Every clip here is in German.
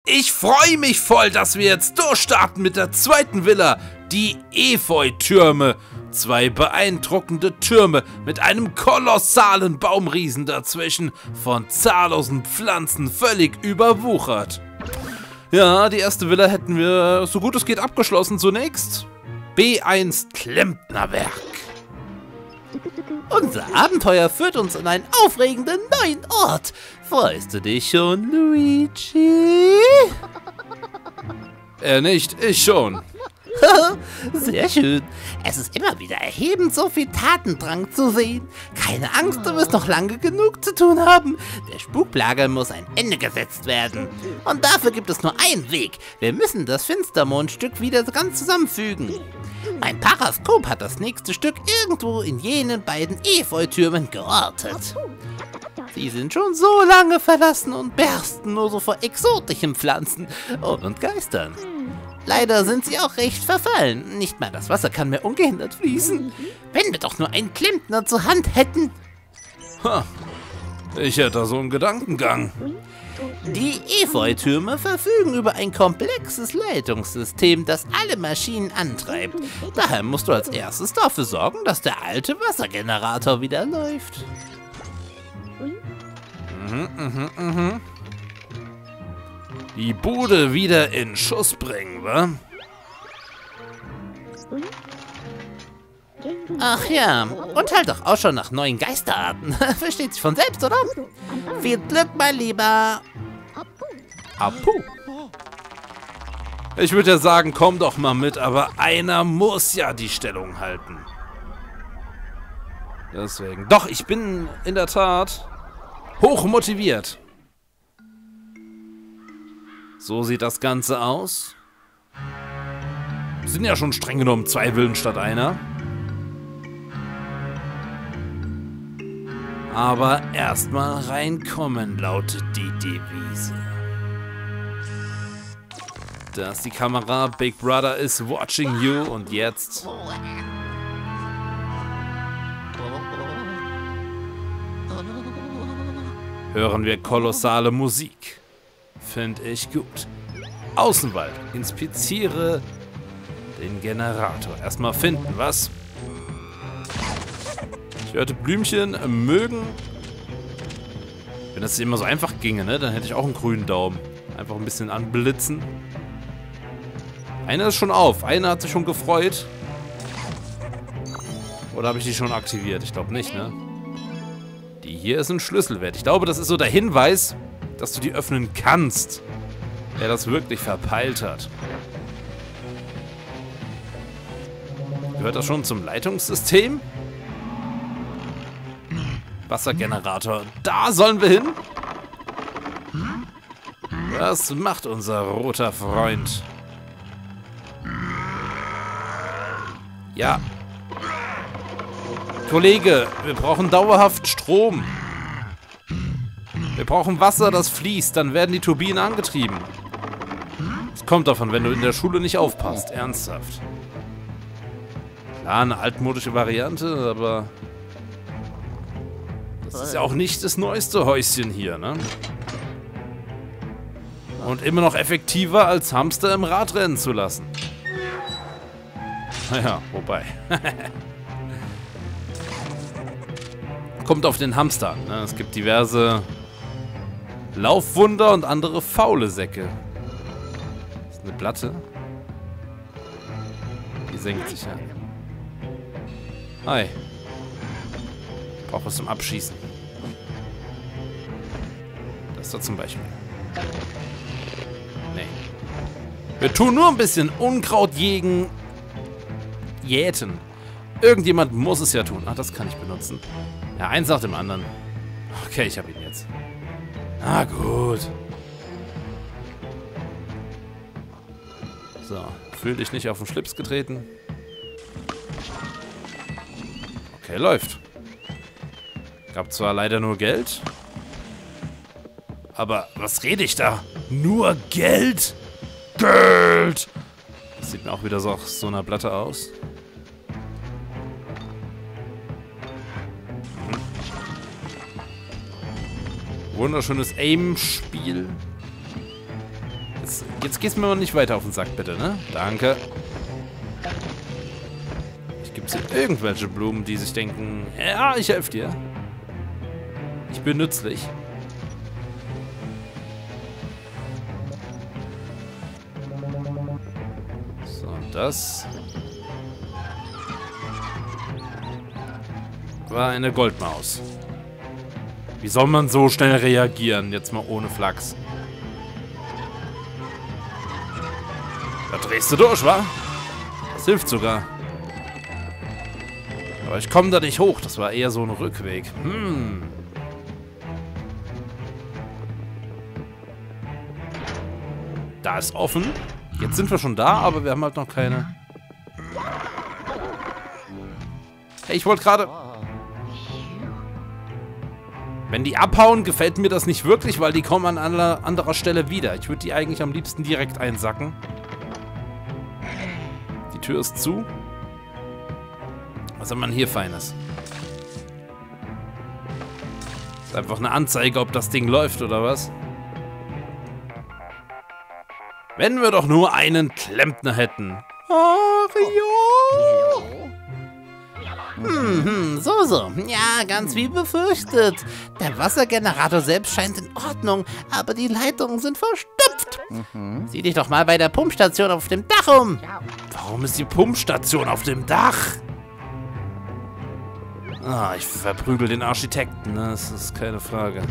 Ich freue mich voll, dass wir jetzt durchstarten mit der zweiten Villa, die Efeu-Türme. 2 beeindruckende Türme mit einem kolossalen Baumriesen dazwischen, von zahllosen Pflanzen völlig überwuchert. Ja, die erste Villa hätten wir so gut es geht abgeschlossen zunächst. B1 Klempnerwerk. Unser Abenteuer führt uns an einen aufregenden neuen Ort. Freust du dich schon, Luigi? Er nicht, ich schon. Sehr schön. Es ist immer wieder erhebend, so viel Tatendrang zu sehen. Keine Angst, du wirst noch lange genug zu tun haben. Der Spukplage muss ein Ende gesetzt werden. Und dafür gibt es nur einen Weg. Wir müssen das Finstermondstück wieder ganz zusammenfügen. Mein Paraskop hat das nächste Stück irgendwo in jenen beiden Efeu-Türmen geortet. Sie sind schon so lange verlassen und bersten nur so vor exotischen Pflanzen und Geistern. Leider sind sie auch recht verfallen. Nicht mal das Wasser kann mehr ungehindert fließen. Wenn wir doch nur einen Klempner zur Hand hätten. Ha, ich hätte so einen Gedankengang. Die Efeu-Türme verfügen über ein komplexes Leitungssystem, das alle Maschinen antreibt. Daher musst du als erstes dafür sorgen, dass der alte Wassergenerator wieder läuft. Die Bude wieder in Schuss bringen, wa? Ach ja, und halt doch Ausschau nach neuen Geisterarten. Versteht sich von selbst, oder? Viel Glück, mein Lieber. Apu. Ich würde ja sagen, komm doch mal mit, aber einer muss ja die Stellung halten. Deswegen. Doch, ich bin in der Tat hoch motiviert. So sieht das Ganze aus. Sind ja schon streng genommen 2 Villen statt einer. Aber erstmal reinkommen, lautet die Devise. Da ist die Kamera, Big Brother is watching you und jetzt... hören wir kolossale Musik. Finde ich gut. Außenwald. Inspiziere den Generator. Erstmal finden, was? Ich hörte Blümchen mögen. Wenn das immer so einfach ginge, ne, dann hätte ich auch einen grünen Daumen. Einfach ein bisschen anblitzen. Einer ist schon auf. Einer hat sich schon gefreut. Oder habe ich die schon aktiviert? Ich glaube nicht, ne? Die hier ist ein Schlüsselwert. Ich glaube, das ist so der Hinweis, dass du die öffnen kannst. Wer das wirklich verpeilt hat. Gehört das schon zum Leitungssystem? Wassergenerator. Da sollen wir hin? Was macht unser roter Freund? Ja. Kollege, wir brauchen dauerhaft Strom. Wir brauchen Wasser, das fließt. Dann werden die Turbinen angetrieben. Das kommt davon, wenn du in der Schule nicht aufpasst. Ernsthaft. Klar, eine altmodische Variante, aber... das ist ja auch nicht das neueste Häuschen hier, ne? Und immer noch effektiver, als Hamster im Radrennen zu lassen. Naja, wobei. Kommt auf den Hamster an, ne? Es gibt diverse Laufwunder und andere faule Säcke. Das ist eine Platte. Die senkt sich ja. Hi. Ich brauche was zum Abschießen. Das da zum Beispiel. Nee. Wir tun nur ein bisschen Unkraut jäten. Irgendjemand muss es ja tun. Ach, das kann ich benutzen. Ja, eins nach dem anderen. Okay, ich habe ihn jetzt. Ah, gut. So, fühl dich nicht auf den Schlips getreten. Okay, läuft. Gab zwar leider nur Geld. Aber was rede ich da? Nur Geld? Geld! Das sieht mir auch wieder so auf so einer Platte aus. Wunderschönes Aim-Spiel. Jetzt gehst du mir mal nicht weiter auf den Sack, bitte, ne? Danke. Gibt es hier irgendwelche Blumen, die sich denken, ja, ich helfe dir. Ich bin nützlich. So, und das war eine Goldmaus. Wie soll man so schnell reagieren? Jetzt mal ohne Flachs. Da drehst du durch, wa? Das hilft sogar. Aber ich komme da nicht hoch. Das war eher so ein Rückweg. Da ist offen. Jetzt sind wir schon da, aber wir haben halt noch keine... Hey, ich wollte gerade... Wenn die abhauen, gefällt mir das nicht wirklich, weil die kommen an anderer Stelle wieder. Ich würde die eigentlich am liebsten direkt einsacken. Die Tür ist zu. Was hat man hier Feines? Ist einfach eine Anzeige, ob das Ding läuft oder was? Wenn wir doch nur einen Klempner hätten. Mario! So. Ja, ganz wie befürchtet. Der Wassergenerator selbst scheint in Ordnung, aber die Leitungen sind verstopft. Sieh dich doch mal bei der Pumpstation auf dem Dach um. Warum ist die Pumpstation auf dem Dach? Ah, ich verprügel den Architekten, ne? Das ist keine Frage.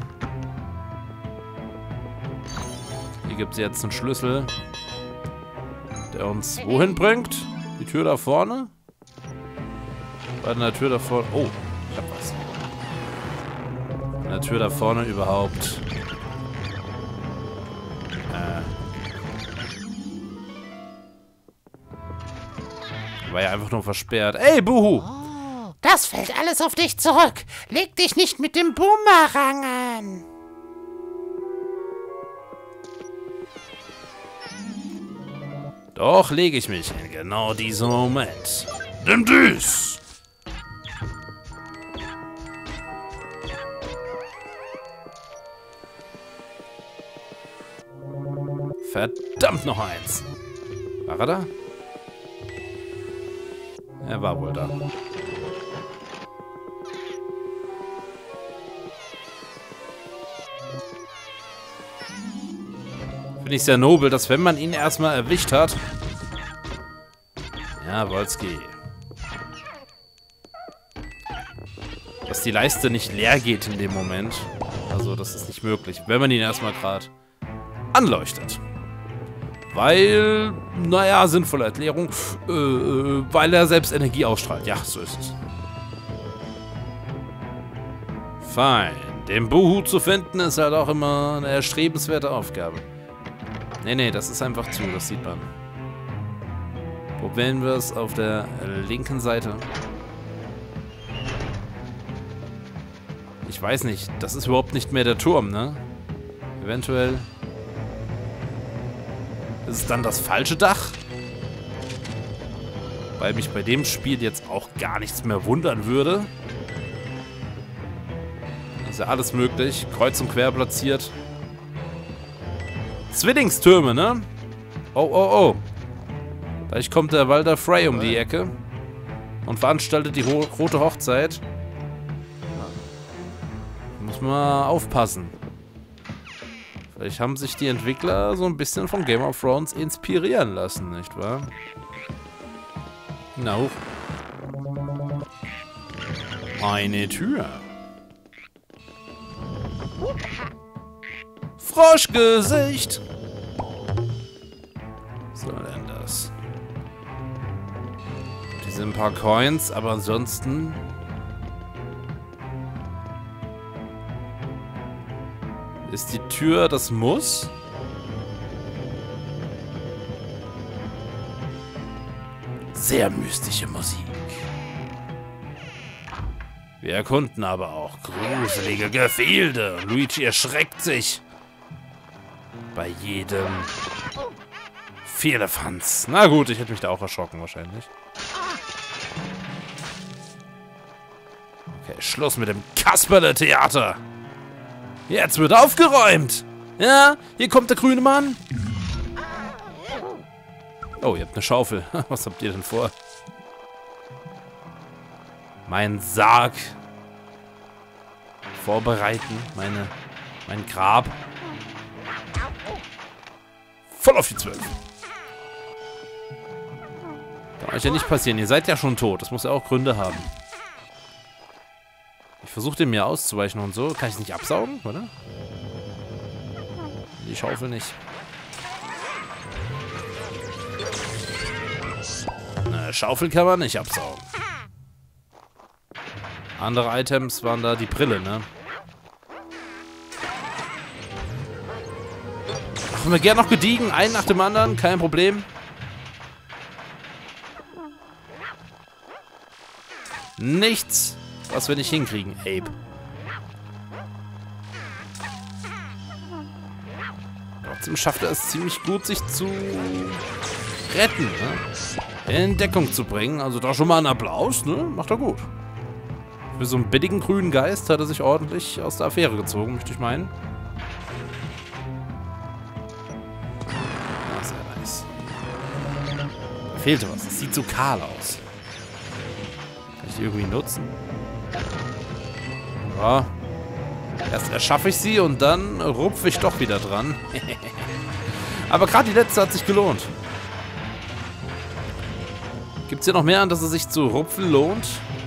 Hier gibt es jetzt einen Schlüssel, der uns wohin bringt? Die Tür da vorne? Bei der Tür da vorne... Oh, ich hab was. Bei der Tür da vorne überhaupt... War ja einfach nur versperrt. Ey, Buhu! Das fällt alles auf dich zurück. Leg dich nicht mit dem Boomerang an. Doch lege ich mich in genau diesem Moment. Nimm dies! Verdammt, noch eins. War er da? Er war wohl da. Finde ich sehr nobel, dass wenn man ihn erstmal erwischt hat... Ja, Wolski. Dass die Leiste nicht leer geht in dem Moment. Also, das ist nicht möglich, wenn man ihn erstmal gerade anleuchtet. Weil, naja, sinnvolle Erklärung, weil er selbst Energie ausstrahlt. Ja, so ist es. Fein. Den Buhu zu finden ist halt auch immer eine erstrebenswerte Aufgabe. Nee, das ist einfach zu, das sieht man. Probieren wir es auf der linken Seite. Ich weiß nicht, das ist überhaupt nicht mehr der Turm, ne? Eventuell... Ist es dann das falsche Dach? Weil mich bei dem Spiel jetzt auch gar nichts mehr wundern würde. Ist ja alles möglich. Kreuz und quer platziert. Zwillingstürme, ne? Oh. Gleich kommt der Walder Frey um die Ecke. Und veranstaltet die rote Hochzeit. Muss man aufpassen. Vielleicht haben sich die Entwickler so ein bisschen von Game of Thrones inspirieren lassen, nicht wahr? Na hoch. Eine Tür. Froschgesicht. Was soll denn das? Hier sind ein paar Coins, aber ansonsten... Ist die Tür das Muss? Sehr mystische Musik. Wir erkunden aber auch gruselige Gefilde. Luigi erschreckt sich bei jedem Vierlefanz. Na gut, ich hätte mich da auch erschrocken wahrscheinlich. Okay, Schluss mit dem Kasperle-Theater. Jetzt wird aufgeräumt. Ja, hier kommt der grüne Mann. Oh, ihr habt eine Schaufel. Was habt ihr denn vor? Mein Sarg vorbereiten. Mein Grab. Voll auf die 12. Kann euch ja nicht passieren. Ihr seid ja schon tot. Das muss ja auch Gründe haben. Ich versuche dem mir auszuweichen und so. Kann ich es nicht absaugen, oder? Die Schaufel nicht. Eine Schaufel kann man nicht absaugen. Andere Items waren da die Brille, ne? Machen wir gerne noch gediegen. Einen nach dem anderen. Kein Problem. Nichts, was wir nicht hinkriegen, Abe. Trotzdem schafft er es ziemlich gut, sich zu retten, ne? In Deckung zu bringen. Also da schon mal einen Applaus, ne? Macht er gut. Für so einen billigen grünen Geist hat er sich ordentlich aus der Affäre gezogen, möchte ich meinen. Ja, sehr nice. Da fehlte was. Das sieht so kahl aus. Kann ich die irgendwie nutzen? Ja. Erst erschaffe ich sie und dann rupfe ich doch wieder dran. Aber gerade die letzte hat sich gelohnt. Gibt es hier noch mehr an, dass es sich zu rupfen lohnt?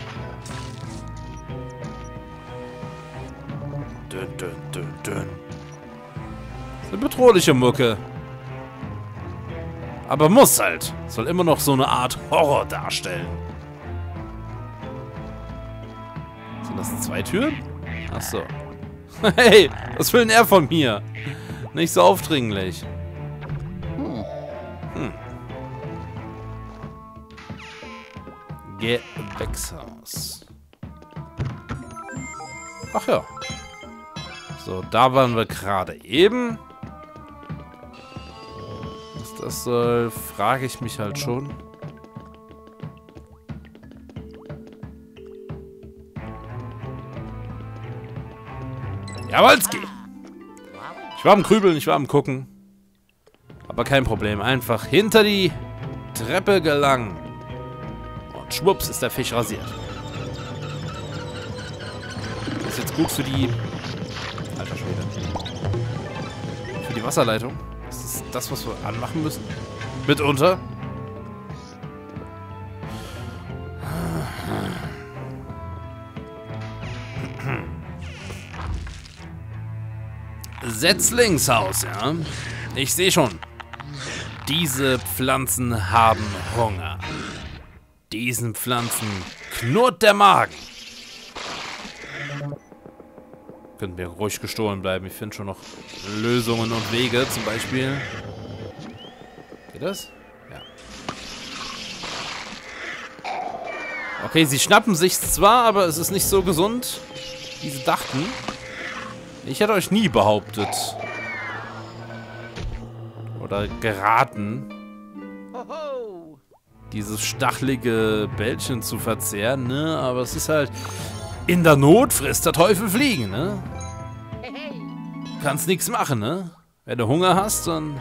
Dün, dün, dün, dün. Das ist eine bedrohliche Mucke. Aber muss halt. Soll immer noch so eine Art Horror darstellen. Sind das 2 Türen? Achso. Hey, was will denn er von mir? Nicht so aufdringlich. Gewächshaus. Ach ja. So, da waren wir gerade eben. Was das soll, frage ich mich halt schon. Jawolski! Ich war am Grübeln, ich war am Gucken. Aber kein Problem. Einfach hinter die Treppe gelangen. Und schwupps ist der Fisch rasiert. Das ist jetzt gut für die... Alter Schwede. Für die Wasserleitung. Das ist das, was wir anmachen müssen. Mitunter. Setzlingshaus, ja. Ich sehe schon. Diese Pflanzen haben Hunger. Diesen Pflanzen knurrt der Magen. Könnten wir ruhig gestohlen bleiben. Ich finde schon noch Lösungen und Wege. Zum Beispiel... Geht das? Ja. Okay, sie schnappen sich's zwar, aber es ist nicht so gesund, wie sie dachten. Ich hätte euch nie behauptet. Oder geraten, dieses stachelige Bällchen zu verzehren, ne? Aber es ist halt... In der Not frisst der Teufel Fliegen, ne? Kannst nichts machen, ne? Wenn du Hunger hast, dann...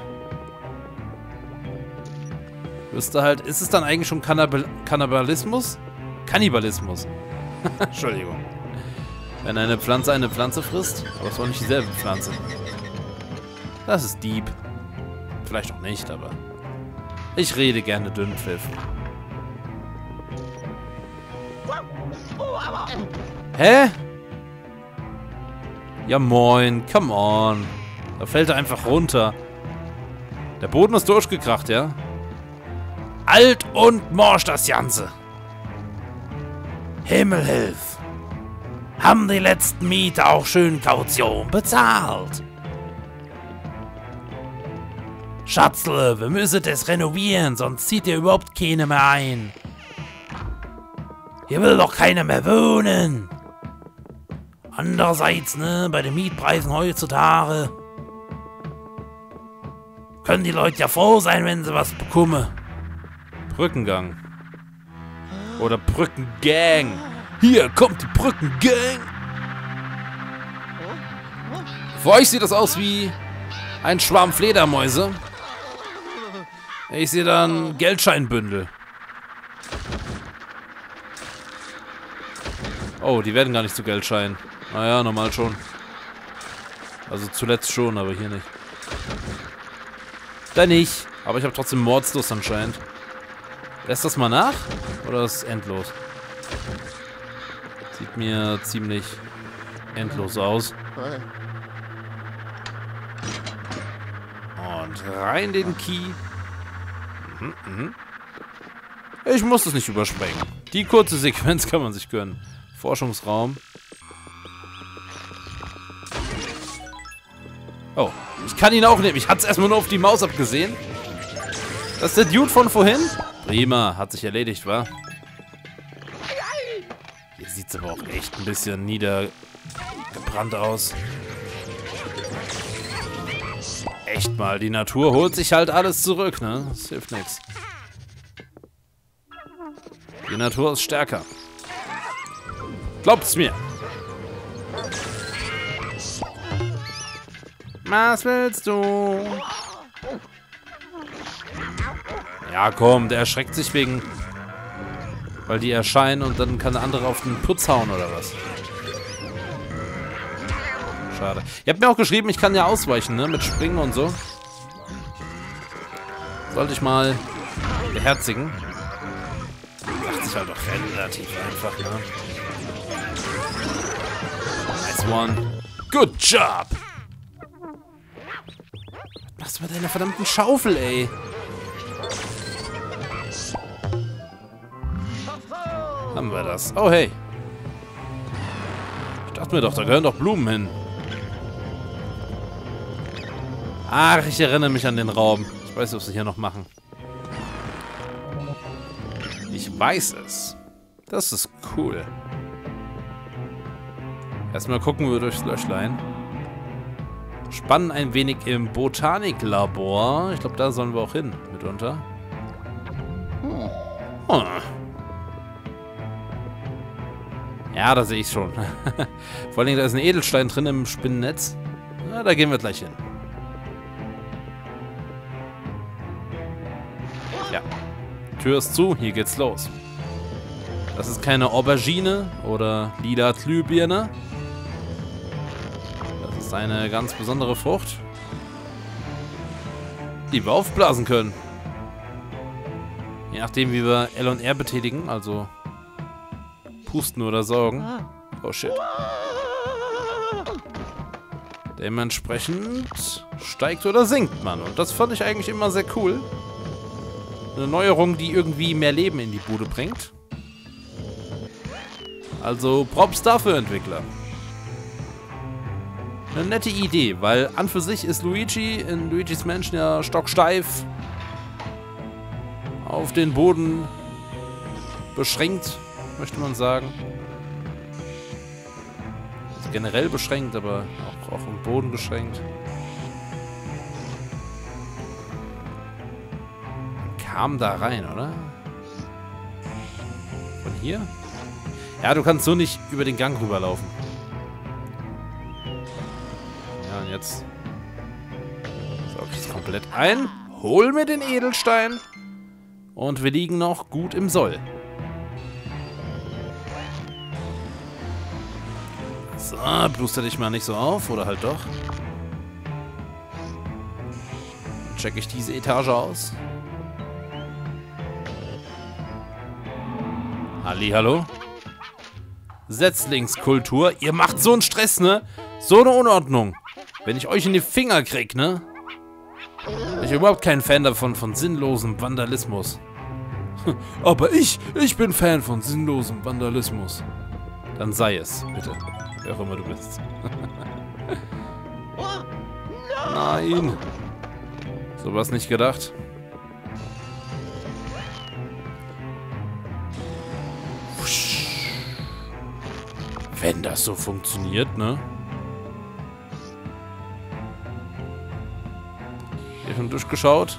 wirst du halt... Ist es dann eigentlich schon Kannibalismus? Kannibalismus. Entschuldigung. Wenn eine Pflanze frisst, aber es war nicht dieselbe Pflanze. Das ist Dieb. Vielleicht auch nicht, aber... Ich rede gerne Dünnpfiff. Hä? Ja moin, come on. Da fällt er einfach runter. Der Boden ist durchgekracht, ja? Alt und morsch das Ganze. Himmel hilf. Haben die letzten Mieter auch schön Kaution bezahlt? Schatzle, wir müssen das renovieren, sonst zieht ihr überhaupt keine mehr ein. Hier will doch keiner mehr wohnen. Andererseits, ne, bei den Mietpreisen heutzutage können die Leute ja froh sein, wenn sie was bekommen. Brückengang. Oder Brückengang. Hier kommt die Brückengang. Für euch sieht das aus wie ein Schwarm Fledermäuse. Ich sehe da ein Geldscheinbündel. Oh, die werden gar nicht zu Geldscheinen. Naja, normal schon. Also zuletzt schon, aber hier nicht. Da nicht. Aber ich habe trotzdem Mordslust anscheinend. Lässt das mal nach? Oder ist es endlos? Sieht mir ziemlich endlos aus. Und rein den Key. Ich muss das nicht überspringen. Die kurze Sequenz kann man sich gönnen. Forschungsraum. Oh, ich kann ihn auch nehmen. Ich hatte es erstmal nur auf die Maus abgesehen. Das ist der Dude von vorhin? Prima, hat sich erledigt, wa? Hier sieht es aber auch echt ein bisschen niedergebrannt aus. Echt mal, die Natur holt sich halt alles zurück, ne? Das hilft nichts. Die Natur ist stärker. Glaubt's mir. Was willst du? Ja, komm, der erschreckt sich wegen... Weil die erscheinen und dann kann der andere auf den Putz hauen oder was? Schade. Ihr habt mir auch geschrieben, ich kann ja ausweichen, ne? Mit Springen und so. Sollte ich mal beherzigen. Macht sich halt doch relativ einfach, ne? Nice one. Good job! Was machst du mit deiner verdammten Schaufel, ey? Haben wir das? Oh, hey. Ich dachte mir doch, da gehören doch Blumen hin. Ach, ich erinnere mich an den Raum. Ich weiß, was sie hier noch machen. Ich weiß es. Das ist cool. Erstmal gucken wir durchs Löchlein. Spannen ein wenig im Botaniklabor. Ich glaube, da sollen wir auch hin, mitunter. Oh. Ja, da sehe ich schon. Vor allem, da ist ein Edelstein drin im Spinnennetz. Ja, da gehen wir gleich hin. Ja. Tür ist zu, hier geht's los. Das ist keine Aubergine oder lila Glühbirne. Das ist eine ganz besondere Frucht, die wir aufblasen können. Je nachdem, wie wir L und R betätigen, also pusten oder saugen. Oh shit. Dementsprechend steigt oder sinkt man. Und das fand ich eigentlich immer sehr cool. Eine Neuerung, die irgendwie mehr Leben in die Bude bringt. Also Props dafür, Entwickler. Eine nette Idee, weil an für sich ist Luigi in Luigi's Mansion ja stocksteif auf den Boden beschränkt, möchte man sagen. Also generell beschränkt, aber auch auf den Boden beschränkt. Kam da rein, oder? Von hier? Ja, du kannst so nicht über den Gang rüberlaufen. Ja, und jetzt saug ich es komplett ein. Hol mir den Edelstein. Und wir liegen noch gut im Soll. So, bluster dich mal nicht so auf. Oder halt doch. Dann check ich diese Etage aus. Hallihallo. Setzlingskultur. Ihr macht so einen Stress, ne? So eine Unordnung. Wenn ich euch in die Finger krieg, ne? Bin ich überhaupt kein Fan davon, von sinnlosem Vandalismus. Aber ich bin Fan von sinnlosem Vandalismus. Dann sei es, bitte. Wer auch immer du bist. Nein. Sowas nicht gedacht. Wenn das so funktioniert, ne? Hier schon durchgeschaut?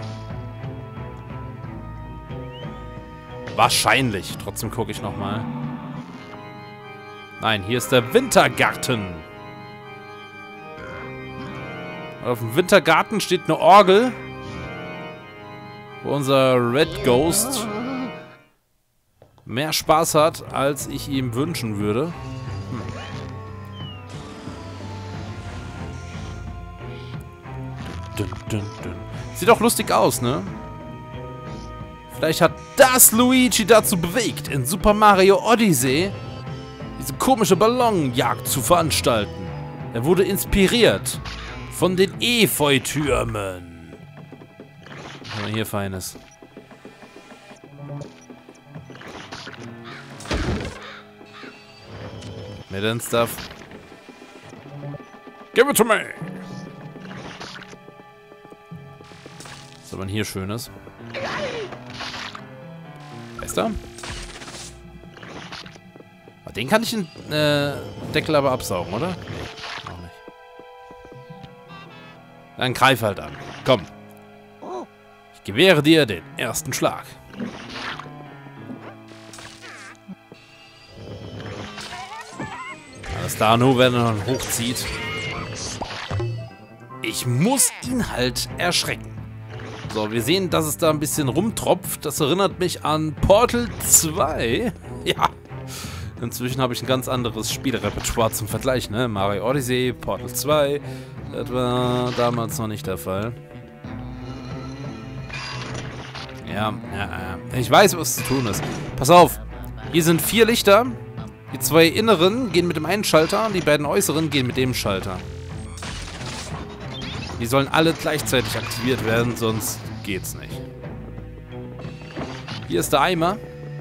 Wahrscheinlich. Trotzdem gucke ich nochmal. Nein, hier ist der Wintergarten. Auf dem Wintergarten steht eine Orgel. wo unser Red Ghost mehr Spaß hat, als ich ihm wünschen würde. Sieht auch lustig aus, ne? Vielleicht hat das Luigi dazu bewegt, in Super Mario Odyssey diese komische Ballonjagd zu veranstalten. Er wurde inspiriert von den Efeu-Türmen. Was haben wir hier Feines? Mehr denn Stuff? Give it to me! Was hat man hier Schönes? Ist da? Den kann ich den Deckel aber absaugen, oder? Nee, auch nicht. Dann greif halt an. Komm. Ich gewähre dir den ersten Schlag. Alles klar, nur wenn er hochzieht. Ich muss ihn halt erschrecken. So, wir sehen, dass es da ein bisschen rumtropft. Das erinnert mich an Portal 2. Ja. Inzwischen habe ich ein ganz anderes Spielrepertoire zum Vergleich, ne? Mario Odyssey, Portal 2. Das war damals noch nicht der Fall. Ja. Ich weiß, was zu tun ist. Pass auf. Hier sind 4 Lichter. Die 2 inneren gehen mit dem einen Schalter und die beiden äußeren gehen mit dem Schalter. Die sollen alle gleichzeitig aktiviert werden, sonst geht's nicht. Hier ist der Eimer.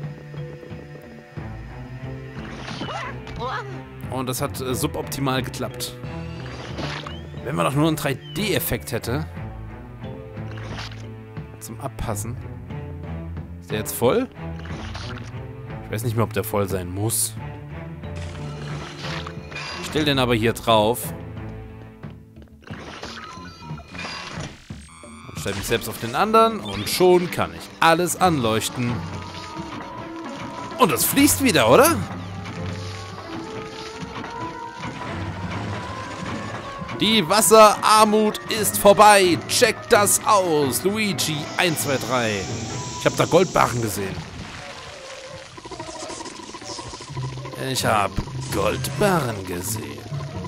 Und das hat suboptimal geklappt. Wenn man doch nur einen 3D-Effekt hätte. Zum Abpassen. Ist der jetzt voll? Ich weiß nicht mehr, ob der voll sein muss. Ich stelle den aber hier drauf. Und stelle mich selbst auf den anderen. Und schon kann ich alles anleuchten. Und es fließt wieder, oder? Die Wasserarmut ist vorbei. Checkt das aus. Luigi 1, 2, 3. Ich habe da Goldbarren gesehen. Ich habe Goldbarren gesehen.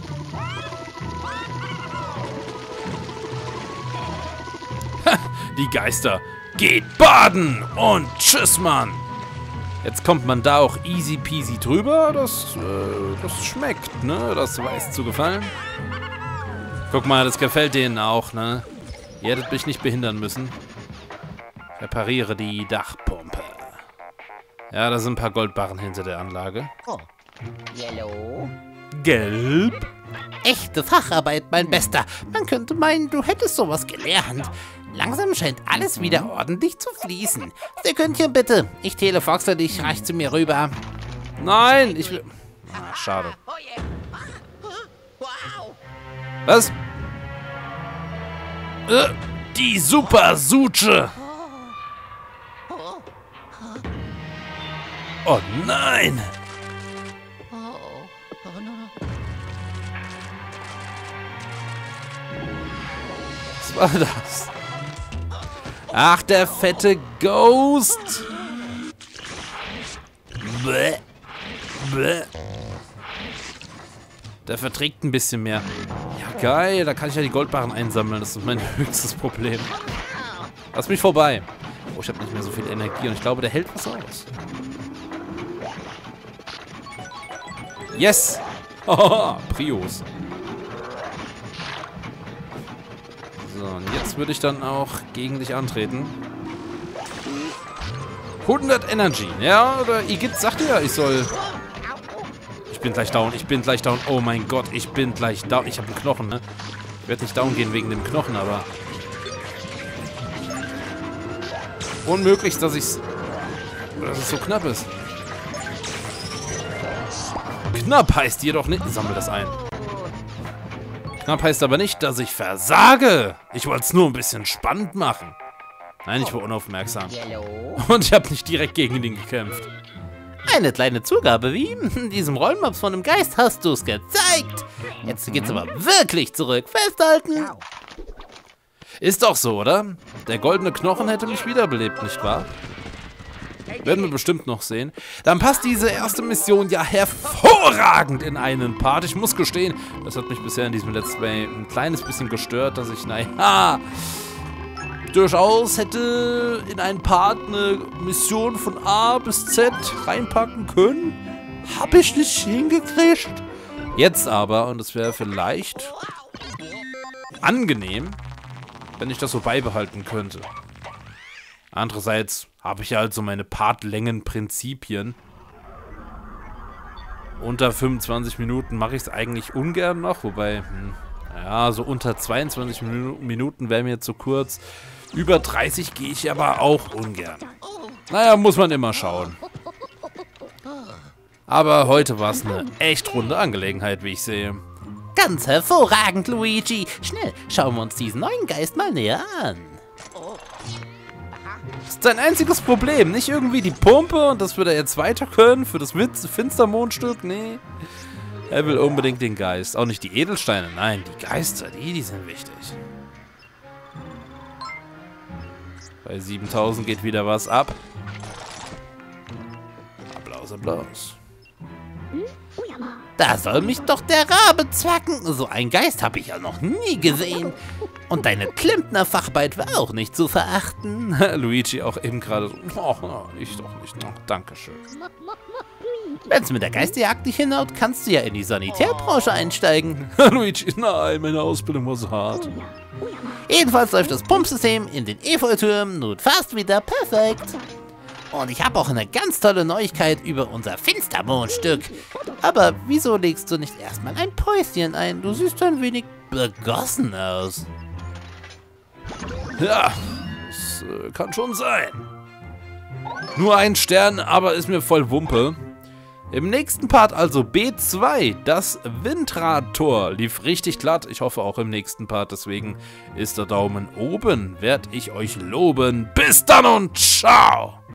Die Geister. Geht baden und tschüss, Mann. Jetzt kommt man da auch easy peasy drüber. Das schmeckt, ne? Das weiß zu gefallen. Guck mal, das gefällt denen auch, ne? Ihr hättet mich nicht behindern müssen. Ich repariere die Dachpumpe. Ja, da sind ein paar Goldbarren hinter der Anlage. Oh. Yellow. Gelb. Echte Facharbeit, mein Bester. Man könnte meinen, du hättest sowas gelernt. Langsam scheint alles wieder ordentlich zu fließen. Sekündchen bitte. Ich telefoxe dich, reich zu mir rüber. Nein, ich will... Ach, schade. Was? Die Super Suche. Oh nein. Was war das? Ach, der fette Ghost. Bäh. Bäh. Der verträgt ein bisschen mehr. Ja, geil. Da kann ich ja die Goldbarren einsammeln. Das ist mein höchstes Problem. Lass mich vorbei. Oh, ich habe nicht mehr so viel Energie. Und ich glaube, der hält was aus. Yes. Oh, Prius. So, und jetzt würde ich dann auch gegen dich antreten. 100 Energy. Ja, oder Igitt sagt ja, ich soll... Ich bin gleich down, ich bin gleich down. Oh mein Gott, ich bin gleich down. Ich habe einen Knochen, ne? Ich werde nicht down gehen wegen dem Knochen, aber... Unmöglich, dass es so knapp ist. Knapp heißt jedoch nicht... Sammel das ein. Knapp heißt aber nicht, dass ich versage. Ich wollte es nur ein bisschen spannend machen. Nein, ich war unaufmerksam. Und ich habe nicht direkt gegen ihn gekämpft. Eine kleine Zugabe, wie? In diesem Rollmops von dem Geist hast du es gezeigt. Jetzt geht's aber wirklich zurück. Festhalten. Ist doch so, oder? Der goldene Knochen hätte mich wiederbelebt, nicht wahr? Werden wir bestimmt noch sehen. Dann passt diese erste Mission ja hervorragend in einen Part. Ich muss gestehen, das hat mich bisher in diesem Let's Play ein kleines bisschen gestört, dass ich, naja, durchaus hätte in einen Part eine Mission von A bis Z reinpacken können. Hab ich nicht hingekriegt. Jetzt aber, und es wäre vielleicht angenehm, wenn ich das so beibehalten könnte. Andererseits habe ich ja also meine Partlängenprinzipien. Unter 25 Minuten mache ich es eigentlich ungern noch, wobei, ja, so unter 22 Minuten wäre mir zu kurz. Über 30 gehe ich aber auch ungern. Naja, muss man immer schauen. Aber heute war es eine echt runde Angelegenheit, wie ich sehe. Ganz hervorragend, Luigi. Schnell, schauen wir uns diesen neuen Geist mal näher an. Das ist sein einziges Problem. Nicht irgendwie die Pumpe und das würde er jetzt weiter können für das Finstermondstück. Nee. Er will unbedingt den Geist. Auch nicht die Edelsteine. Nein, die Geister, die sind wichtig. Bei 7000 geht wieder was ab. Applaus, Applaus. Da soll mich doch der Rabe zwacken. So einen Geist habe ich ja noch nie gesehen. Und deine Klempner-Facharbeit war auch nicht zu verachten. Luigi auch eben gerade so. Oh, ich doch nicht. Oh, Dankeschön. Wenn's mit der Geisterjagd nicht hinhaut, kannst du ja in die Sanitärbranche einsteigen. Luigi, nein, meine Ausbildung war so hart. Jedenfalls läuft das Pumpsystem in den Efeutürmen nun fast wieder perfekt. Und ich habe auch eine ganz tolle Neuigkeit über unser Finstermondstück. Aber wieso legst du nicht erstmal ein Päuschen ein? Du siehst ein wenig begossen aus. Ja, das kann schon sein. Nur ein Stern, aber ist mir voll Wumpe. Im nächsten Part also B2, das Windradtor, lief richtig glatt. Ich hoffe auch im nächsten Part, deswegen ist der Daumen oben. Werd ich euch loben. Bis dann und ciao!